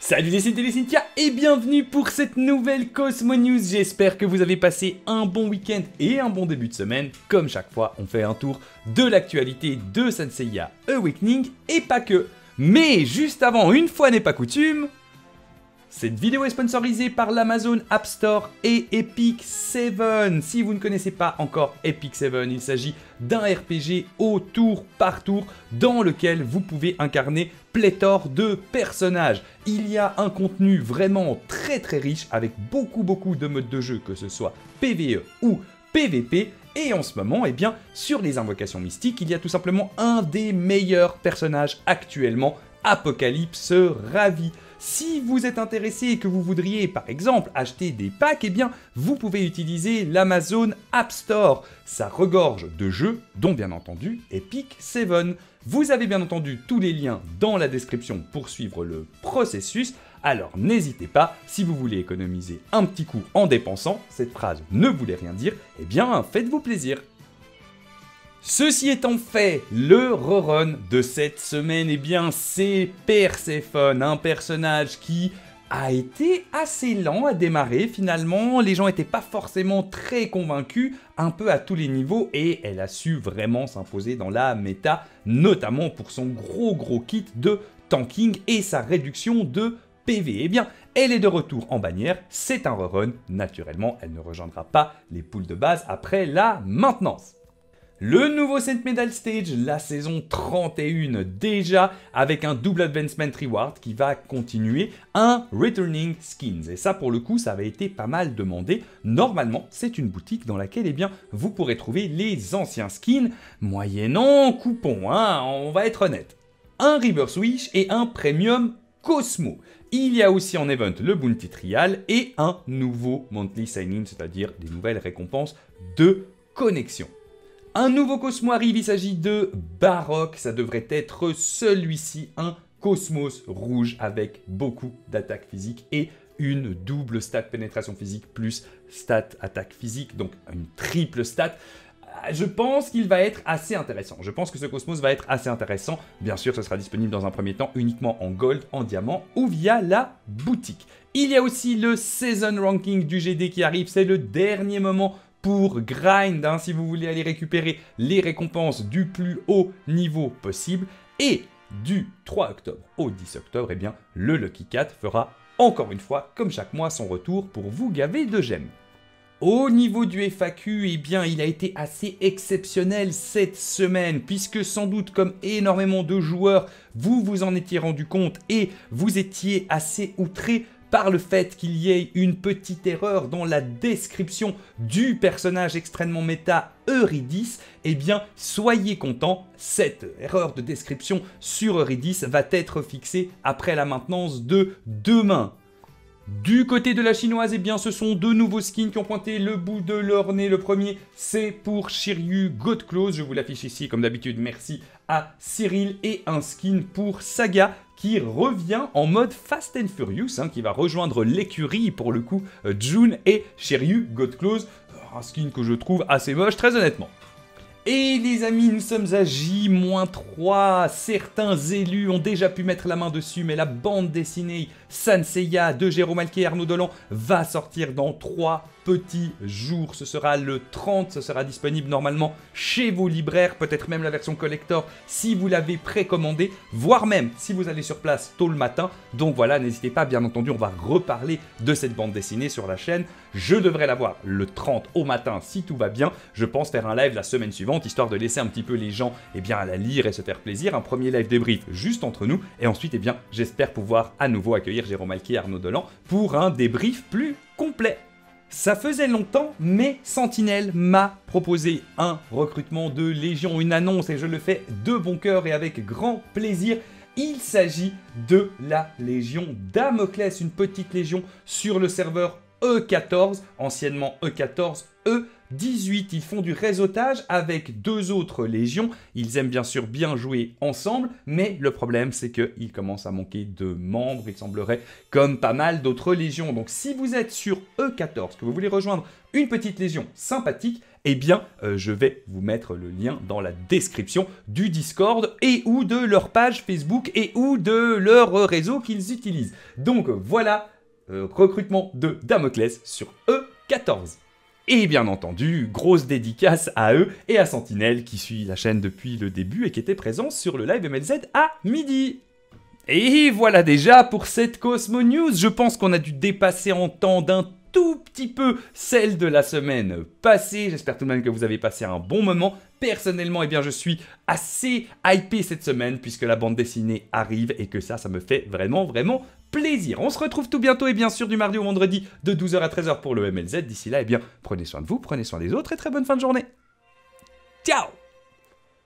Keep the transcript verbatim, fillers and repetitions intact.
Salut les Cynthia, les Cynthia et bienvenue pour cette nouvelle Cosmo News. J'espère que vous avez passé un bon week-end et un bon début de semaine. Comme chaque fois, on fait un tour de l'actualité de Saint Seiya Awakening et pas que. Mais juste avant, une fois n'est pas coutume, cette vidéo est sponsorisée par l'Amazon App Store et Epic sept. Si vous ne connaissez pas encore Epic sept, il s'agit d'un R P G au tour par tour dans lequel vous pouvez incarner pléthore de personnages. Il y a un contenu vraiment très très riche avec beaucoup beaucoup de modes de jeu, que ce soit P V E ou P V P. Et en ce moment, eh bien, sur les invocations mystiques, il y a tout simplement un des meilleurs personnages actuellement, Apocalypse Ravi. Si vous êtes intéressé et que vous voudriez par exemple acheter des packs, eh bien vous pouvez utiliser l'Amazon App Store. Ça regorge de jeux, dont bien entendu Epic sept. Vous avez bien entendu tous les liens dans la description pour suivre le processus. Alors n'hésitez pas, si vous voulez économiser un petit coup en dépensant, cette phrase ne voulait rien dire, eh bien faites-vous plaisir. Ceci étant fait, le rerun de cette semaine, eh bien c'est Perséphone, un personnage qui a été assez lent à démarrer finalement, les gens n'étaient pas forcément très convaincus, un peu à tous les niveaux, et elle a su vraiment s'imposer dans la méta, notamment pour son gros gros kit de tanking et sa réduction de P V. Eh bien, elle est de retour en bannière, c'est un rerun, naturellement elle ne rejoindra pas les poules de base après la maintenance. Le nouveau Saint Medal Stage, la saison trente et un déjà, avec un double Advancement Reward qui va continuer, un Returning Skins. Et ça pour le coup, ça avait été pas mal demandé. Normalement, c'est une boutique dans laquelle eh bien, vous pourrez trouver les anciens skins, moyennant coupon, hein, on va être honnête. Un Reverse Wish et un Premium Cosmo. Il y a aussi en event le Bounty Trial et un nouveau Monthly Sign-in, c'est-à-dire des nouvelles récompenses de connexion. Un nouveau Cosmo arrive, il s'agit de Baroque, ça devrait être celui-ci, un Cosmos rouge avec beaucoup d'attaque physique et une double stat pénétration physique plus stat attaque physique, donc une triple stat. Je pense qu'il va être assez intéressant, je pense que ce Cosmos va être assez intéressant. Bien sûr, ce sera disponible dans un premier temps uniquement en gold, en diamant ou via la boutique. Il y a aussi le Season Ranking du G D qui arrive, c'est le dernier moment pour grind, hein, si vous voulez aller récupérer les récompenses du plus haut niveau possible. Et du trois octobre au dix octobre, eh bien, le Lucky Cat fera encore une fois, comme chaque mois, son retour pour vous gaver de gemmes. Au niveau du F A Q, eh bien, il a été assez exceptionnel cette semaine, puisque sans doute, comme énormément de joueurs, vous vous en étiez rendu compte et vous étiez assez outrés par le fait qu'il y ait une petite erreur dans la description du personnage extrêmement méta Eurydice, eh bien, soyez contents, cette erreur de description sur Eurydice va être fixée après la maintenance de demain. Du côté de la chinoise, eh bien, ce sont deux nouveaux skins qui ont pointé le bout de leur nez. Le premier, c'est pour Shiryu Godclaws. Je vous l'affiche ici, comme d'habitude, merci à Cyril. Et un skin pour Saga, qui revient en mode Fast and Furious, hein, qui va rejoindre l'écurie, pour le coup, Jun et Shiryu Godclaws. Un skin que je trouve assez moche, très honnêtement. Et les amis, nous sommes à J trois, certains élus ont déjà pu mettre la main dessus, mais la bande dessinée Saint Seiya de Jérôme Alquet et Arnaud Dolan va sortir dans trois petits jours. Ce sera le trente, ce sera disponible normalement chez vos libraires, peut-être même la version collector si vous l'avez précommandé, voire même si vous allez sur place tôt le matin. Donc voilà, n'hésitez pas, bien entendu, on va reparler de cette bande dessinée sur la chaîne. Je devrais l'avoir le trente au matin si tout va bien. Je pense faire un live la semaine suivante, histoire de laisser un petit peu les gens eh bien, à la lire et se faire plaisir. Un premier live débrief juste entre nous. Et ensuite, eh bien, j'espère pouvoir à nouveau accueillir Jérôme Alquet et Arnaud Dolan pour un débrief plus complet. Ça faisait longtemps, mais Sentinelle m'a proposé un recrutement de Légion, une annonce, et je le fais de bon cœur et avec grand plaisir. Il s'agit de la Légion Damoclès, une petite légion sur le serveur E quatorze, anciennement E quatorze E dix-huit, ils font du réseautage avec deux autres légions. Ils aiment bien sûr bien jouer ensemble, mais le problème c'est qu'ils commencent à manquer de membres, il semblerait, comme pas mal d'autres légions. Donc si vous êtes sur E quatorze, que vous voulez rejoindre une petite légion sympathique, eh bien, euh, je vais vous mettre le lien dans la description du Discord et ou de leur page Facebook et ou de leur euh, réseau qu'ils utilisent. Donc voilà, euh, recrutement de Damoclès sur E quatorze. Et bien entendu, grosse dédicace à eux et à Sentinelle qui suit la chaîne depuis le début et qui était présent sur le live M L Z à midi. Et voilà déjà pour cette Cosmo News. Je pense qu'on a dû dépasser en temps d'un tout petit peu celle de la semaine passée. J'espère tout de même que vous avez passé un bon moment. Personnellement, eh bien, je suis assez hypé cette semaine puisque la bande dessinée arrive et que ça, ça me fait vraiment, vraiment plaisir. On se retrouve tout bientôt et bien sûr du mardi au vendredi de douze heures à treize heures pour le M L Z. D'ici là, eh bien, prenez soin de vous, prenez soin des autres et très bonne fin de journée. Ciao!